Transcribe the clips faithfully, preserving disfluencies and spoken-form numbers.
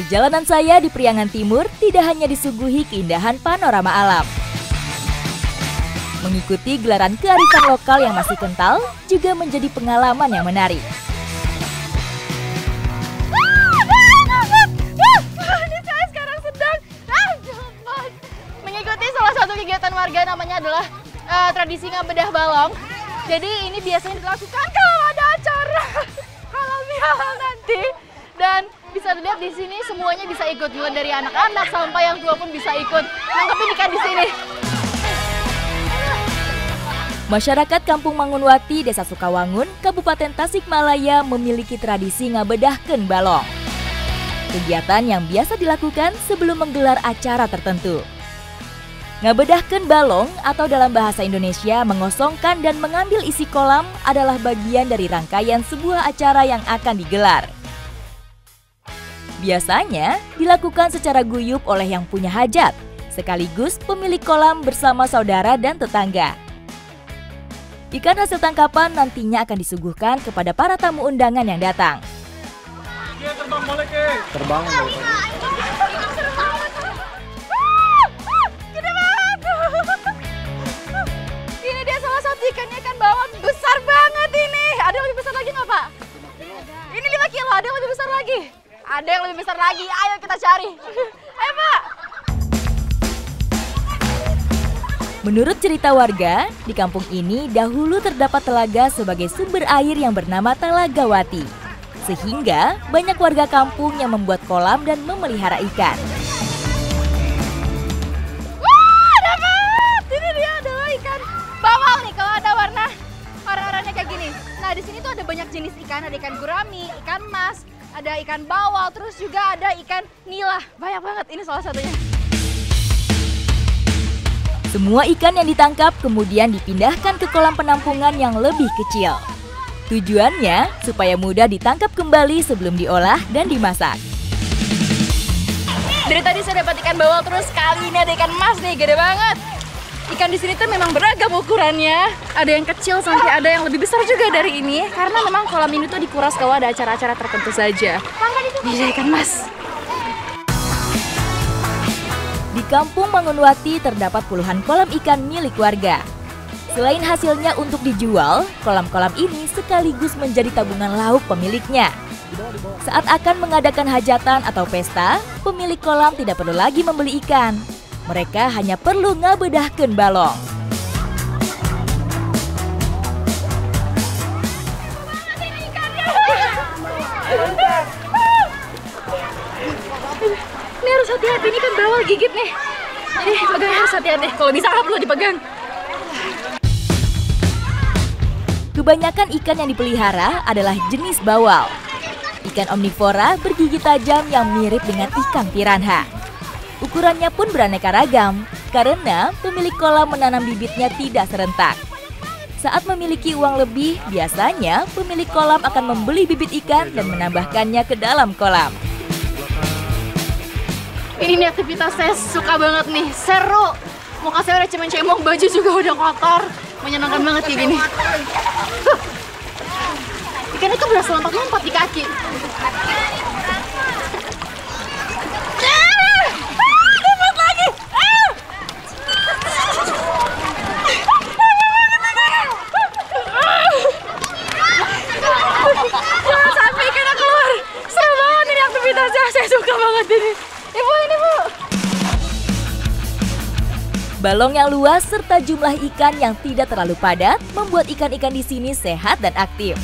Perjalanan saya di Priangan Timur tidak hanya disuguhi keindahan panorama alam. Mengikuti gelaran kearifan lokal yang masih kental juga menjadi pengalaman yang menarik. Ini saya sekarang sedang mengikuti salah satu kegiatan warga, namanya adalah uh, tradisi ngabedah balong. Jadi ini biasanya dilakukan kalau ada acara halal bihalal nanti, dan bisa dilihat di sini semuanya bisa ikut, mulai dari anak-anak sampai yang tua pun bisa ikut nangkepin ikan di sini. Masyarakat Kampung Mangunwati, Desa Sukawangun, Kabupaten Tasikmalaya memiliki tradisi ngabedahkeun balong. Kegiatan yang biasa dilakukan sebelum menggelar acara tertentu. Ngabedahkeun balong atau dalam bahasa Indonesia mengosongkan dan mengambil isi kolam adalah bagian dari rangkaian sebuah acara yang akan digelar. Biasanya dilakukan secara guyup oleh yang punya hajat, sekaligus pemilik kolam bersama saudara dan tetangga. Ikan hasil tangkapan nantinya akan disuguhkan kepada para tamu undangan yang datang. Terbang boleh ke? Terbang boleh. Gede banget. Ini dia salah satu ikannya, ikan bawang besar banget ini. Ada yang lebih besar lagi nggak, Pak? Ini lima kilo, ada yang lebih besar lagi. Ada yang lebih besar lagi, ayo kita cari. Ayo, Pak. Menurut cerita warga, di kampung ini dahulu terdapat telaga sebagai sumber air yang bernama Talagawati. Sehingga banyak warga kampung yang membuat kolam dan memelihara ikan. Wah, dapat! Ini dia adalah ikan bawal nih kalau ada warna warna-warnanya kayak gini. Nah, di sini tuh ada banyak jenis ikan, ada ikan gurami, ikan mas, ada ikan bawal, terus juga ada ikan nila. Banyak banget, ini salah satunya. Semua ikan yang ditangkap kemudian dipindahkan ke kolam penampungan yang lebih kecil. Tujuannya supaya mudah ditangkap kembali sebelum diolah dan dimasak. Dari tadi saya dapat ikan bawal, terus kali ini ada ikan mas nih, gede banget. Ikan di sini tuh memang beragam ukurannya. Ada yang kecil sampai ada yang lebih besar juga dari ini. Karena memang kolam ini tuh dikuras kalau ada acara-acara tertentu saja. Ini ada ikan mas. Di Kampung Mangunwati terdapat puluhan kolam ikan milik warga. Selain hasilnya untuk dijual, kolam-kolam ini sekaligus menjadi tabungan lauk pemiliknya. Saat akan mengadakan hajatan atau pesta, pemilik kolam tidak perlu lagi membeli ikan. Mereka hanya perlu ngabedahkeun balong. Ini harus hati-hati, ini kan bawal gigit nih. Jadi pegang harus hati-hati, kalau bisa nggak perlu dipegang. Kebanyakan ikan yang dipelihara adalah jenis bawal. Ikan omnivora bergigi tajam yang mirip dengan ikan piranha. Ukurannya pun beraneka ragam, karena pemilik kolam menanam bibitnya tidak serentak. Saat memiliki uang lebih, biasanya pemilik kolam akan membeli bibit ikan dan menambahkannya ke dalam kolam. Ini nih aktivitas saya suka banget nih, seru. Muka saya udah cemong-cemong, baju juga udah kotor. Menyenangkan banget kayak gini. Huh. Ikan itu berasa lompat-lompat di kaki. Dapat lagi! Jangan sampai ikannya keluar. Seru banget ini aktivitasnya, saya suka banget ini. Ibu, ini Bu. Balong yang luas serta jumlah ikan yang tidak terlalu padat membuat ikan-ikan di sini sehat dan aktif.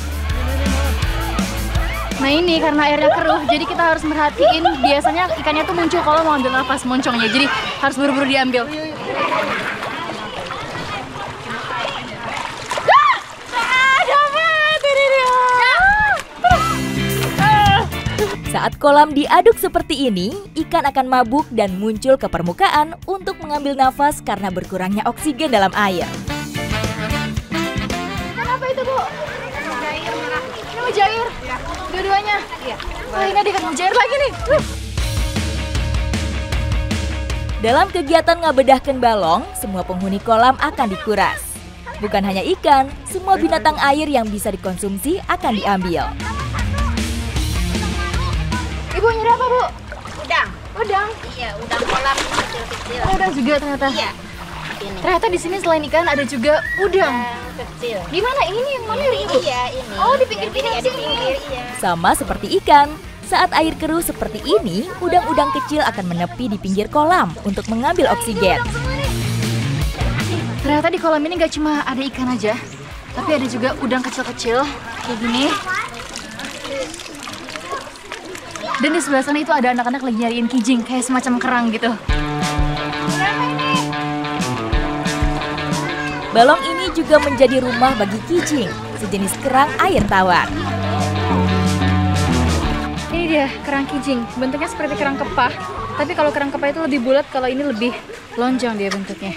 Nah ini karena airnya keruh, jadi kita harus merhatiin. Biasanya ikannya tuh muncul kalau mau ambil nafas moncongnya, jadi harus buru-buru diambil. Saat kolam diaduk seperti ini, ikan akan mabuk dan muncul ke permukaan untuk mengambil nafas karena berkurangnya oksigen dalam air. Ikan apa itu, Bu? Mujair merah. Ini mujair? Iya. Dua-duanya? Iya. Oh, ini ada ikan mujair lagi nih. Uh. Dalam kegiatan ngabedahkeun balong, semua penghuni kolam akan dikuras. Bukan hanya ikan, semua binatang air yang bisa dikonsumsi akan diambil. Ibu nyari apa, Bu? Udang? Iya, udang kolam kecil-kecil. Oh, udang juga ternyata. Iya. Ini. Ternyata di sini selain ikan ada juga udang. Udang kecil. Gimana ini yang mana Ini, ini? iya, ini. Oh, di pinggir-pinggir Yang di sini. pinggir, iya. Sama seperti ikan, saat air keruh seperti ini, udang-udang kecil akan menepi di pinggir kolam untuk mengambil oksigen. Ternyata di kolam ini nggak cuma ada ikan aja, tapi ada juga udang kecil-kecil kayak gini. Dan di sebelah sana itu ada anak-anak lagi nyariin kijing, kayak semacam kerang gitu. Balong ini juga menjadi rumah bagi kijing, sejenis kerang air tawar. Ini dia kerang kijing, bentuknya seperti kerang kepah. Tapi kalau kerang kepah itu lebih bulat, kalau ini lebih lonjong dia bentuknya.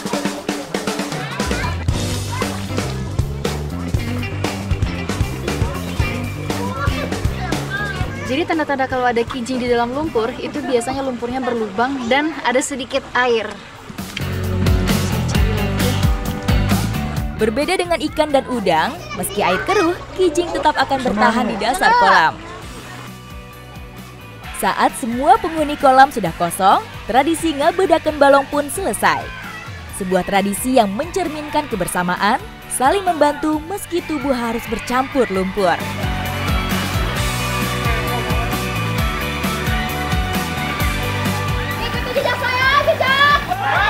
Jadi tanda-tanda kalau ada kijing di dalam lumpur, itu biasanya lumpurnya berlubang dan ada sedikit air. Berbeda dengan ikan dan udang, meski air keruh, kijing tetap akan bertahan di dasar kolam. Saat semua penghuni kolam sudah kosong, tradisi ngebedakan balong pun selesai. Sebuah tradisi yang mencerminkan kebersamaan, saling membantu meski tubuh harus bercampur lumpur. Ikuti jejak saya, jejak!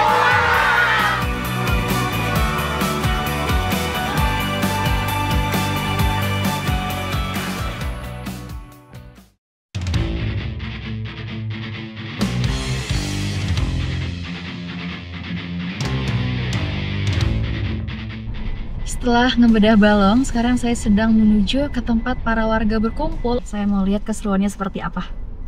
Setelah ngebedah balong, sekarang saya sedang menuju ke tempat para warga berkumpul. Saya mau lihat keseruannya seperti apa.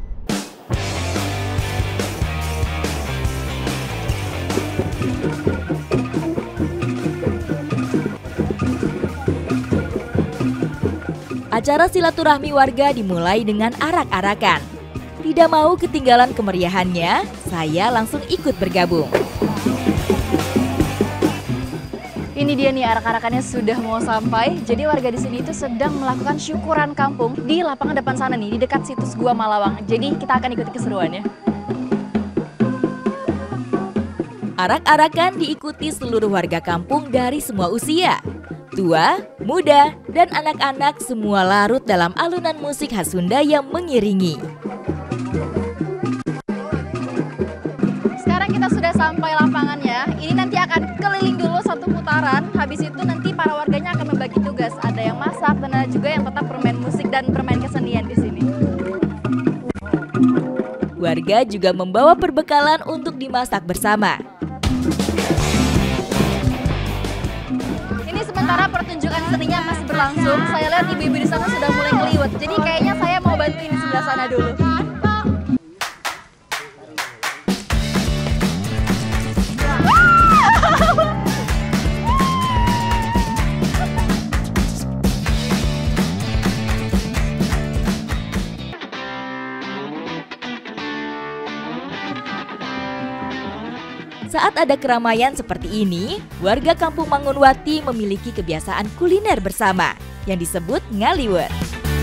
Acara silaturahmi warga dimulai dengan arak-arakan. Tidak mau ketinggalan kemeriahannya, saya langsung ikut bergabung. Ini dia nih, arak-arakannya sudah mau sampai. Jadi warga di sini itu sedang melakukan syukuran kampung di lapangan depan sana nih, di dekat situs Gua Malawang. Jadi kita akan ikuti keseruannya. Arak-arakan diikuti seluruh warga kampung dari semua usia. Tua, muda, dan anak-anak semua larut dalam alunan musik khas Sunda yang mengiringi. Sekarang kita sudah sampai lapangannya. Ini nanti akan keliling dulu satu putaran. Habis itu nanti para warganya akan membagi tugas. Ada yang masak dan ada juga yang tetap bermain musik dan bermain kesenian di sini. Warga juga membawa perbekalan untuk dimasak bersama. Ini sementara pertunjukan seninya masih berlangsung. Saya lihat ibu-ibu di sana sudah mulai ngeliwat. Jadi kayaknya saya mau bantuin di sebelah sana dulu. Saat ada keramaian seperti ini, warga kampung Mangunwati memiliki kebiasaan kuliner bersama yang disebut ngaliwet.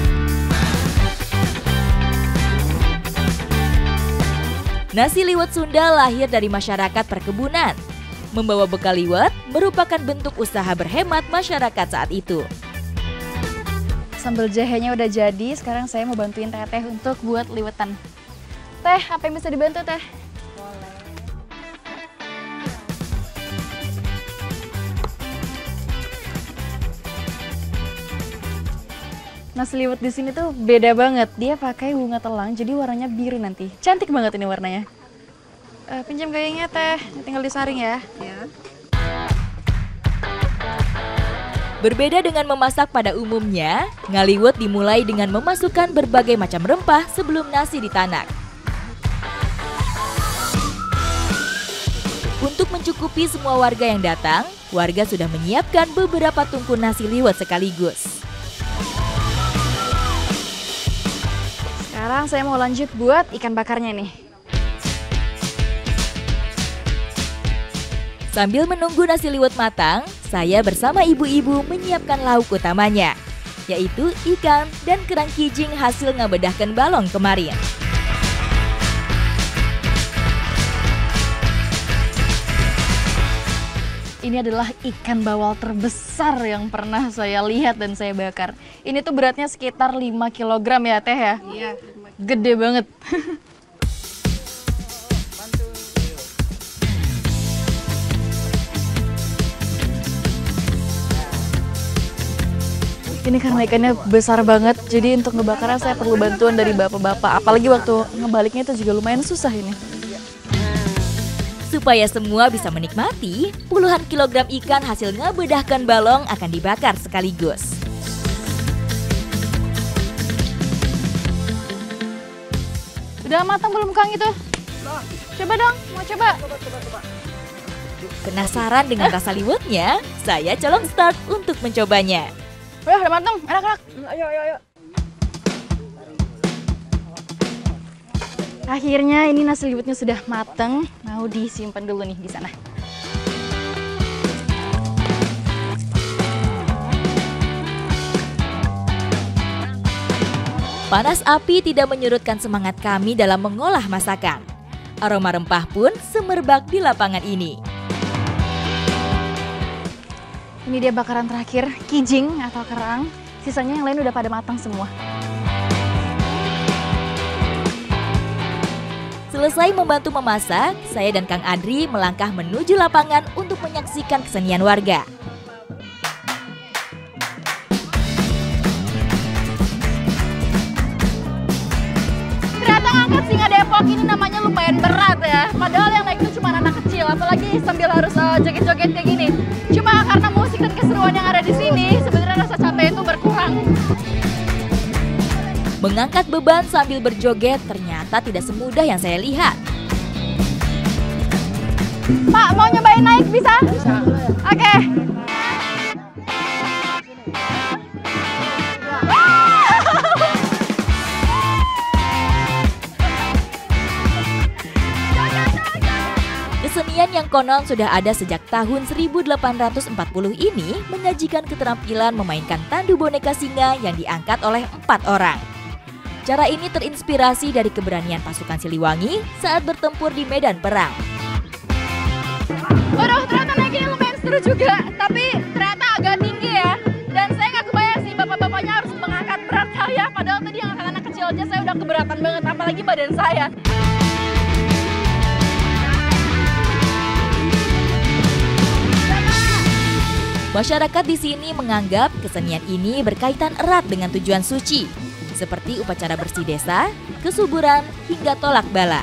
Nasi liwet Sunda lahir dari masyarakat perkebunan. Membawa bekal liwet merupakan bentuk usaha berhemat masyarakat saat itu. Sambal jahenya udah jadi, sekarang saya mau bantuin Teteh untuk buat liwetan. Teh, apa yang bisa dibantu, Teh? Nasi liwet di sini tuh beda banget. Dia pakai bunga telang, jadi warnanya biru nanti. Cantik banget ini warnanya. Uh, pinjam gayungnya, Teh. Tinggal disaring ya. Ya. Berbeda dengan memasak pada umumnya, ngaliwet dimulai dengan memasukkan berbagai macam rempah sebelum nasi ditanak. Untuk mencukupi semua warga yang datang, warga sudah menyiapkan beberapa tungku nasi liwet sekaligus. Sekarang saya mau lanjut buat ikan bakarnya nih. Sambil menunggu nasi liwet matang, saya bersama ibu-ibu menyiapkan lauk utamanya, yaitu ikan dan kerang kijing hasil ngabedahkan balong kemarin. Ini adalah ikan bawal terbesar yang pernah saya lihat dan saya bakar. Ini tuh beratnya sekitar lima kilogram ya Teh ya? Iya. Gede banget. Ini karena ikannya besar banget, jadi untuk ngebakarnya saya perlu bantuan dari bapak-bapak. Apalagi waktu ngebaliknya itu juga lumayan susah ini. Supaya semua bisa menikmati, puluhan kilogram ikan hasil ngebedahkan balong akan dibakar sekaligus. Udah matang belum Kang itu? Coba dong, mau coba? Penasaran dengan rasa liwetnya? Saya colong start untuk mencobanya. Udah, udah matang, enak-enak. Ayo, ayo, ayo. Akhirnya ini nasi liwetnya sudah matang, mau disimpan dulu nih di sana. Panas api tidak menyurutkan semangat kami dalam mengolah masakan. Aroma rempah pun semerbak di lapangan ini. Ini dia bakaran terakhir, kijing atau kerang. Sisanya yang lain udah pada matang semua. Selesai membantu memasak, saya dan Kang Adri melangkah menuju lapangan untuk menyaksikan kesenian warga. Ternyata ngangkat singa Depok ini namanya lumayan berat ya. Padahal yang naik itu cuma anak kecil, apalagi sambil harus uh, joget-joget kayak gini. Cuma karena musik dan keseruan yang ada di sini, sebenarnya rasa capek itu berkurang. Mengangkat beban sambil berjoget ternyata tidak semudah yang saya lihat. Pak, mau nyobain naik bisa? Bisa. Oke. Okay. Kesenian yang konon sudah ada sejak tahun seribu delapan ratus empat puluh ini menyajikan keterampilan memainkan tandu boneka singa yang diangkat oleh empat orang. Cara ini terinspirasi dari keberanian pasukan Siliwangi saat bertempur di medan perang. Waduh, ternyata naik ini lumayan seru juga, tapi ternyata agak tinggi ya. Dan saya nggak kebayang sih bapak-bapaknya harus mengangkat berat saya, padahal tadi yang angkat anak kecil aja saya udah keberatan banget, apalagi badan saya. Masyarakat di sini menganggap kesenian ini berkaitan erat dengan tujuan suci, seperti upacara bersih desa, kesuburan, hingga tolak bala.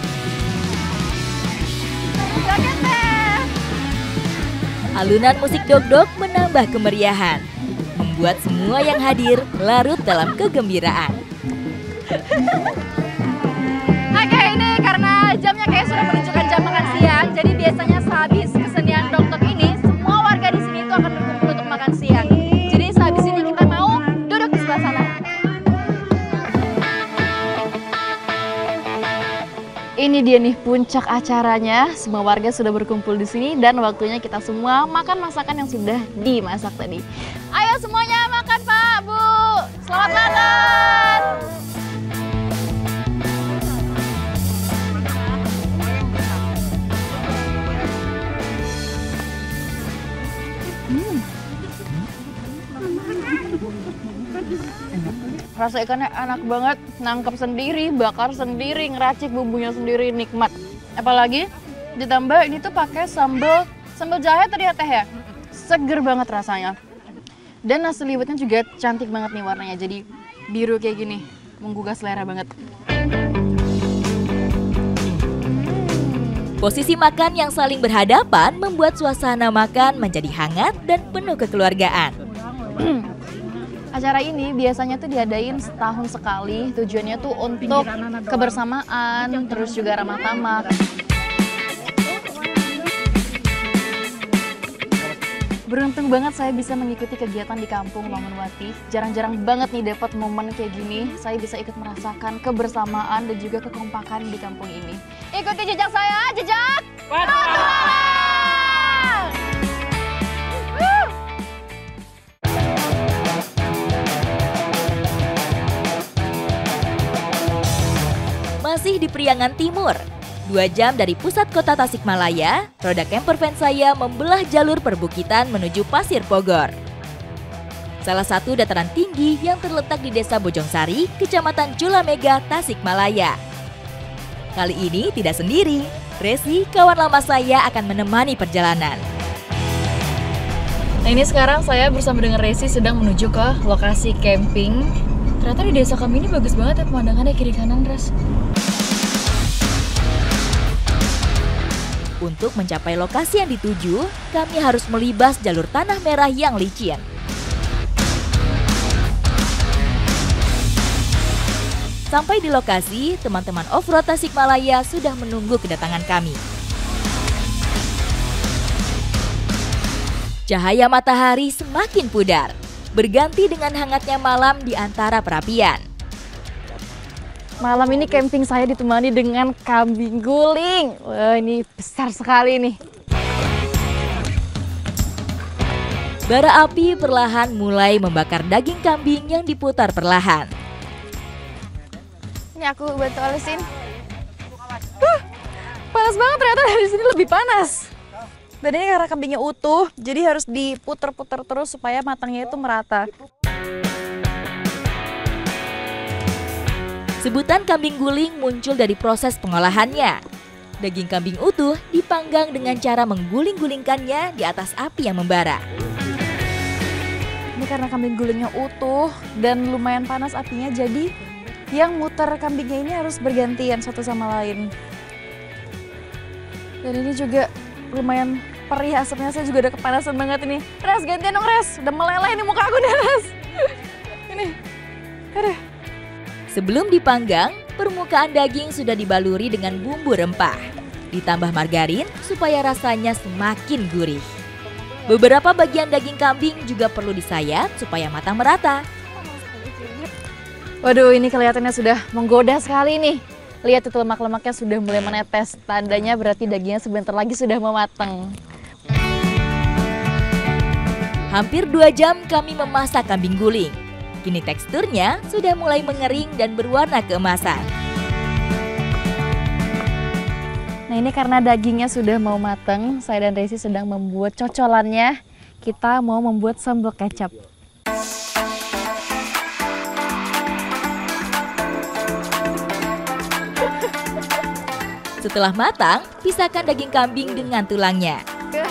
Alunan musik dog-dog menambah kemeriahan, membuat semua yang hadir larut dalam kegembiraan. Oke, ini karena jamnya kayak sudah menunjukkan jam makan siang, jadi biasanya sehabis kesenian dog-dog ini, semua warga di sini itu akan berkumpul untuk makan siang. Jadi sehabis ini kita mau duduk di sebelah sana. Ini dia nih puncak acaranya. Semua warga sudah berkumpul di sini dan waktunya kita semua makan masakan yang sudah dimasak tadi. Ayo semuanya makan Pak, Bu. Selamat makan. Hmm. Rasa ikannya enak banget, nangkep sendiri, bakar sendiri, ngeracik bumbunya sendiri, nikmat. Apalagi ditambah ini tuh pakai sambal sambal jahe tadi ya Teh ya, seger banget rasanya. Dan nasi liwetnya juga cantik banget nih warnanya, jadi biru kayak gini, menggugah selera banget. Posisi makan yang saling berhadapan membuat suasana makan menjadi hangat dan penuh kekeluargaan. Acara ini biasanya tuh diadain setahun sekali, tujuannya tuh untuk kebersamaan, terus juga ramah tamah. Beruntung banget saya bisa mengikuti kegiatan di kampung Mangunwati. Jarang-jarang banget nih dapat momen kayak gini, saya bisa ikut merasakan kebersamaan dan juga kekompakan di kampung ini. Ikuti jejak saya, jejak petualang! Masih di Priangan Timur, Dua jam dari pusat kota Tasikmalaya, roda camper van saya membelah jalur perbukitan menuju Pasir Pogor. Salah satu dataran tinggi yang terletak di Desa Bojongsari, Kecamatan Culamega, Tasikmalaya. Kali ini tidak sendiri, Resi, kawan lama saya akan menemani perjalanan. Nah ini sekarang saya bersama dengan Resi sedang menuju ke lokasi camping. Ternyata di desa kami ini bagus banget ya pemandangannya kiri kanan, Res. Untuk mencapai lokasi yang dituju, kami harus melibas jalur tanah merah yang licin. Sampai di lokasi, teman-teman off-road Tasikmalaya sudah menunggu kedatangan kami. Cahaya matahari semakin pudar, berganti dengan hangatnya malam di antara perapian. Malam ini camping saya ditemani dengan kambing guling. Wah, ini besar sekali nih. Bara api perlahan mulai membakar daging kambing yang diputar perlahan. Ini aku bantu olesin. Huh, panas banget ternyata, dari sini lebih panas. Dan ini karena kambingnya utuh, jadi harus diputer-puter terus supaya matangnya itu merata. Sebutan kambing guling muncul dari proses pengolahannya. Daging kambing utuh dipanggang dengan cara mengguling-gulingkannya di atas api yang membara. Ini karena kambing gulingnya utuh dan lumayan panas apinya, jadi yang muter kambingnya ini harus bergantian satu sama lain. Dan ini juga lumayan perih asapnya, saya juga udah kepanasan banget ini. Res, gantian dong Res, udah meleleh nih muka aku nih Res. Ini, aduh. Sebelum dipanggang, permukaan daging sudah dibaluri dengan bumbu rempah. Ditambah margarin supaya rasanya semakin gurih. Beberapa bagian daging kambing juga perlu disayat supaya matang merata. Waduh, ini kelihatannya sudah menggoda sekali nih. Lihat itu lemak-lemaknya sudah mulai menetes. Tandanya berarti dagingnya sebentar lagi sudah mau matang. Hampir dua jam kami memasak kambing guling. Kini teksturnya sudah mulai mengering dan berwarna keemasan. Nah ini karena dagingnya sudah mau matang, saya dan Resi sedang membuat cocolannya. Kita mau membuat sambal kecap. Setelah matang, pisahkan daging kambing dengan tulangnya.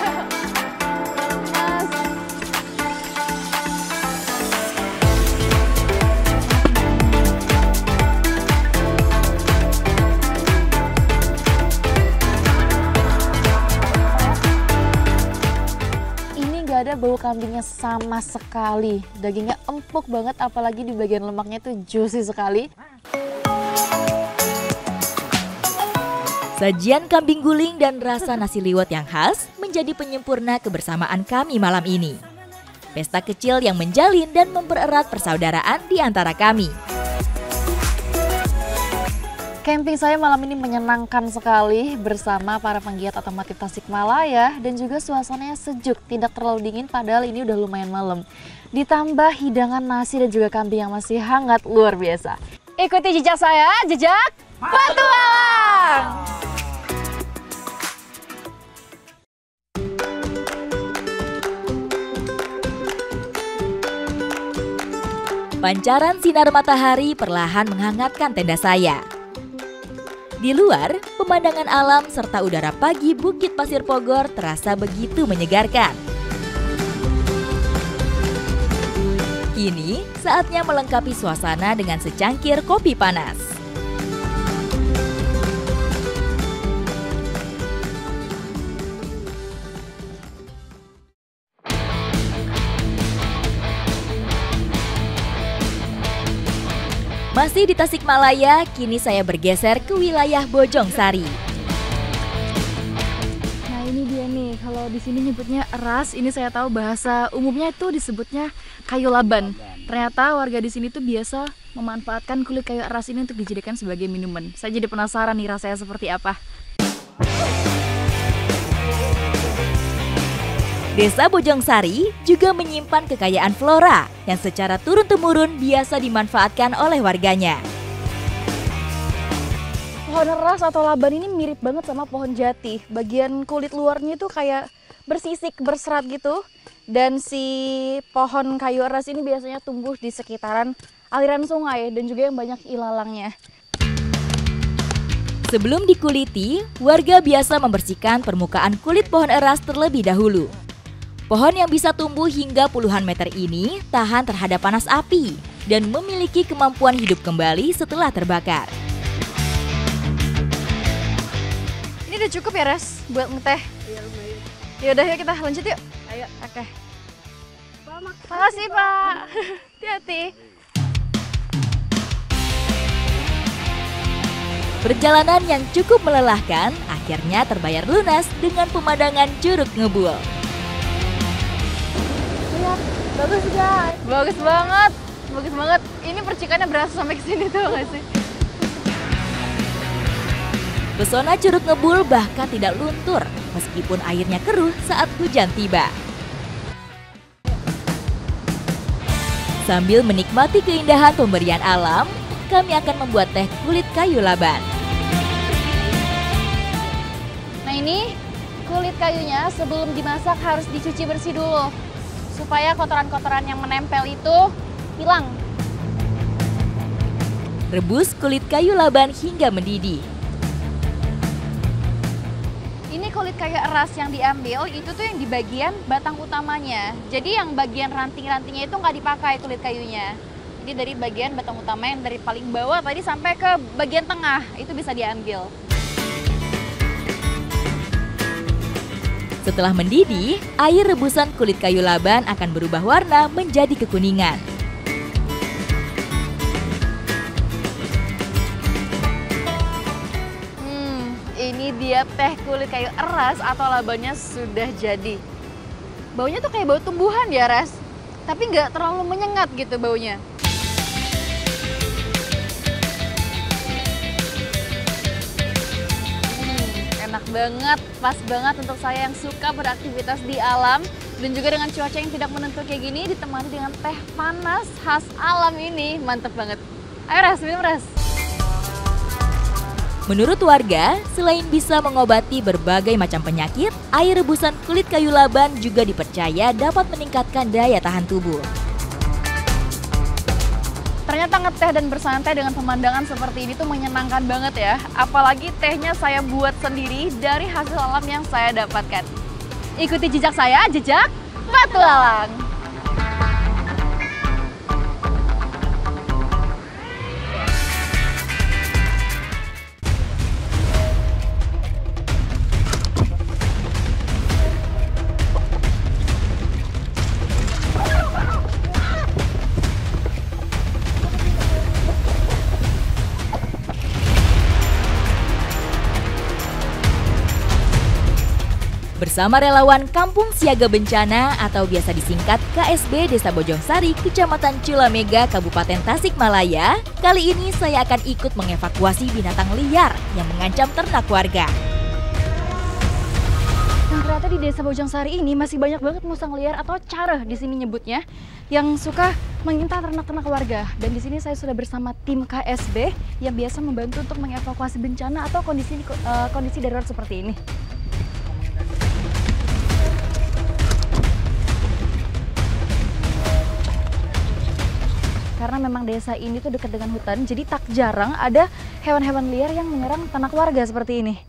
Ada bau kambingnya sama sekali, dagingnya empuk banget, apalagi di bagian lemaknya itu juicy sekali. Sajian kambing guling dan rasa nasi liwet yang khas menjadi penyempurna kebersamaan kami malam ini. Pesta kecil yang menjalin dan mempererat persaudaraan di antara kami. Camping saya malam ini menyenangkan sekali bersama para penggiat otomotif Tasikmalaya dan juga suasananya sejuk, tidak terlalu dingin padahal ini udah lumayan malam. Ditambah hidangan nasi dan juga kambing yang masih hangat, luar biasa. Ikuti jejak saya, jejak petualang! Pancaran sinar matahari perlahan menghangatkan tenda saya. Di luar, pemandangan alam serta udara pagi Bukit Pasir Pogor terasa begitu menyegarkan. Kini, saatnya melengkapi suasana dengan secangkir kopi panas. Masih di Tasikmalaya, kini saya bergeser ke wilayah Bojongsari. Nah ini dia nih, kalau di sini nyebutnya eras, ini saya tahu bahasa umumnya itu disebutnya kayu laban. Ternyata warga di sini tuh biasa memanfaatkan kulit kayu eras ini untuk dijadikan sebagai minuman. Saya jadi penasaran nih rasanya seperti apa. Desa Bojongsari juga menyimpan kekayaan flora yang secara turun-temurun biasa dimanfaatkan oleh warganya. Pohon eras atau laban ini mirip banget sama pohon jati. Bagian kulit luarnya itu kayak bersisik, berserat gitu. Dan si pohon kayu eras ini biasanya tumbuh di sekitaran aliran sungai dan juga yang banyak ilalangnya. Sebelum dikuliti, warga biasa membersihkan permukaan kulit pohon eras terlebih dahulu. Pohon yang bisa tumbuh hingga puluhan meter ini tahan terhadap panas api dan memiliki kemampuan hidup kembali setelah terbakar. Ini udah cukup ya, Res, buat ngeteh? Iya, lumayan. Yaudah, yuk kita lanjut yuk. Ayo. Oke. Pak, Makasih, Pak. Hati-hati. Perjalanan yang cukup melelahkan akhirnya terbayar lunas dengan pemandangan Curug Ngebul. Lihat, bagus guys. Bagus banget. Bagus banget. Ini percikannya berasa sampai ke sini tuh nggak sih? Pesona Curug Ngebul bahkan tidak luntur meskipun airnya keruh saat hujan tiba. Sambil menikmati keindahan pemberian alam, kami akan membuat teh kulit kayu laban. Nah ini kulit kayunya sebelum dimasak harus dicuci bersih dulu supaya kotoran-kotoran yang menempel itu hilang. Rebus kulit kayu laban hingga mendidih. Ini kulit kayu eras yang diambil itu tuh yang di bagian batang utamanya. Jadi yang bagian ranting-rantingnya itu nggak dipakai kulit kayunya. Jadi dari bagian batang utama yang dari paling bawah tadi sampai ke bagian tengah itu bisa diambil. Setelah mendidih, air rebusan kulit kayu laban akan berubah warna menjadi kekuningan. Hmm, ini dia teh kulit kayu eras atau labannya sudah jadi. Baunya tuh kayak bau tumbuhan ya, Res. Tapi nggak terlalu menyengat gitu baunya. Enak banget, pas banget untuk saya yang suka beraktivitas di alam dan juga dengan cuaca yang tidak menentu kayak gini ditemani dengan teh panas khas alam ini, mantep banget. Ayo Res, minum Res. Menurut warga, selain bisa mengobati berbagai macam penyakit, air rebusan kulit kayu laban juga dipercaya dapat meningkatkan daya tahan tubuh. Ternyata ngeteh dan bersantai dengan pemandangan seperti ini tuh menyenangkan banget ya. Apalagi tehnya saya buat sendiri dari hasil alam yang saya dapatkan. Ikuti jejak saya, jejak Petualang. Bersama relawan Kampung Siaga Bencana atau biasa disingkat K S B Desa Bojongsari, Kecamatan Culamega, Kabupaten Tasikmalaya, kali ini saya akan ikut mengevakuasi binatang liar yang mengancam ternak warga. Nah, ternyata di Desa Bojongsari ini masih banyak banget musang liar atau careh di sini nyebutnya yang suka mengintai ternak-ternak warga. Dan di sini saya sudah bersama tim K S B yang biasa membantu untuk mengevakuasi bencana atau kondisi uh, kondisi darurat seperti ini. Karena memang desa ini tuh dekat dengan hutan, jadi tak jarang ada hewan-hewan liar yang menyerang ternak warga seperti ini.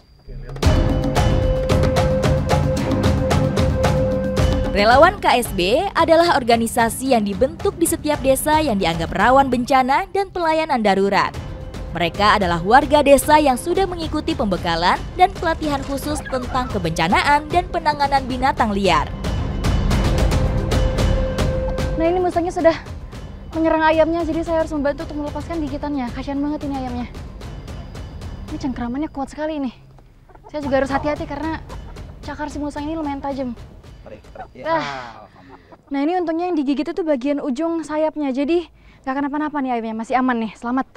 Relawan K S B adalah organisasi yang dibentuk di setiap desa yang dianggap rawan bencana dan pelayanan darurat. Mereka adalah warga desa yang sudah mengikuti pembekalan dan pelatihan khusus tentang kebencanaan dan penanganan binatang liar. Nah, ini musangnya sudah menyerang ayamnya, jadi saya harus membantu untuk melepaskan gigitannya. Kasian banget ini ayamnya. Ini cengkramannya kuat sekali nih. Saya juga harus hati-hati karena cakar si musang ini lumayan tajam. Ah. Nah, ini untungnya yang digigit itu bagian ujung sayapnya, jadi nggak kenapa-napa nih ayamnya, masih aman nih, selamat.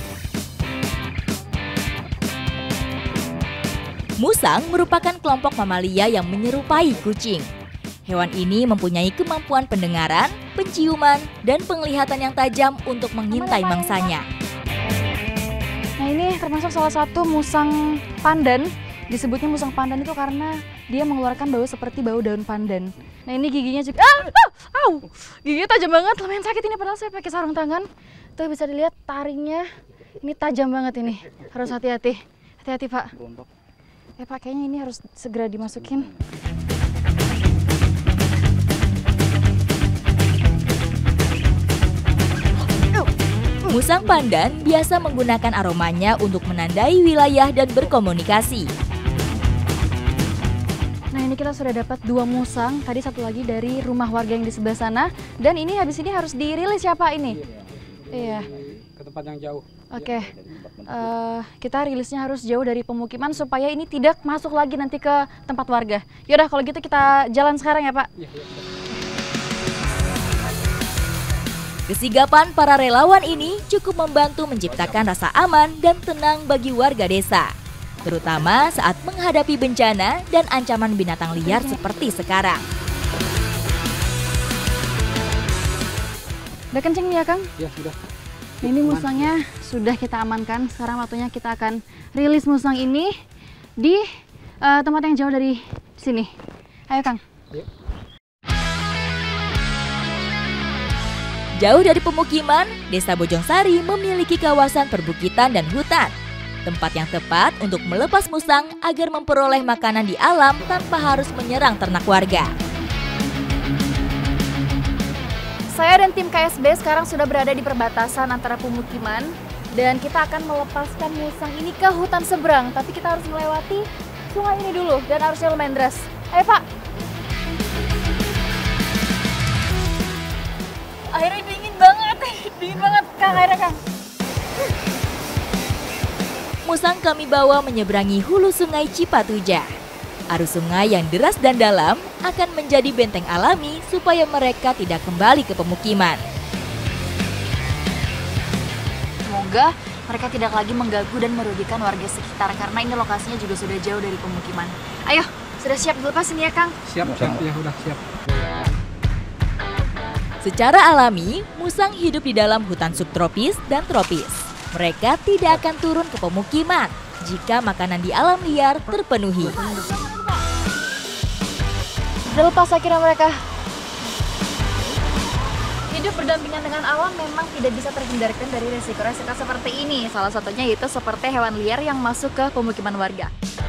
Musang merupakan kelompok mamalia yang menyerupai kucing. Hewan ini mempunyai kemampuan pendengaran, penciuman, dan penglihatan yang tajam untuk mengintai mangsanya. Nah ini termasuk salah satu musang pandan. Disebutnya musang pandan itu karena dia mengeluarkan bau seperti bau daun pandan. Nah ini giginya juga, ah, ah, au, giginya tajam banget, lumayan sakit ini padahal saya pakai sarung tangan. Tuh bisa dilihat taringnya, ini tajam banget ini, harus hati-hati, hati-hati Pak. Ya Pak, kayaknya ini harus segera dimasukin. Musang pandan biasa menggunakan aromanya untuk menandai wilayah dan berkomunikasi. Nah ini kita sudah dapat dua musang, tadi satu lagi dari rumah warga yang di sebelah sana. Dan ini habis ini harus dirilis ya Pak ini? Iya. Ke tempat yang jauh. Oke, uh, kita rilisnya harus jauh dari pemukiman supaya ini tidak masuk lagi nanti ke tempat warga. Yaudah kalau gitu kita jalan sekarang ya Pak. Iya, iya. Kesigapan para relawan ini cukup membantu menciptakan rasa aman dan tenang bagi warga desa, terutama saat menghadapi bencana dan ancaman binatang liar seperti sekarang. Udah kenceng ya Kang? Ya sudah. Ini musangnya sudah kita amankan. Sekarang waktunya kita akan rilis musang ini di uh, tempat yang jauh dari sini. Ayo Kang. Yuk. Jauh dari pemukiman, Desa Bojongsari memiliki kawasan perbukitan dan hutan. Tempat yang tepat untuk melepas musang agar memperoleh makanan di alam tanpa harus menyerang ternak warga. Saya dan tim K S B sekarang sudah berada di perbatasan antara pemukiman. Dan kita akan melepaskan musang ini ke hutan seberang. Tapi kita harus melewati sungai ini dulu dan arusnya lumayan deras. Ayo Pak. Airnya dingin banget, dingin banget Kang, airnya Kang. Musang kami bawa menyeberangi hulu sungai Cipatuja. Arus sungai yang deras dan dalam akan menjadi benteng alami supaya mereka tidak kembali ke pemukiman. Semoga mereka tidak lagi mengganggu dan merugikan warga sekitar karena ini lokasinya juga sudah jauh dari pemukiman. Ayo, sudah siap dilepas ini ya Kang? Siap, siap. Ya udah siap. Secara alami, musang hidup di dalam hutan subtropis dan tropis. Mereka tidak akan turun ke pemukiman jika makanan di alam liar terpenuhi. Udah lepas akhirnya mereka. Hidup berdampingan dengan alam memang tidak bisa terhindarkan dari resiko-resiko seperti ini. Salah satunya itu seperti hewan liar yang masuk ke pemukiman warga.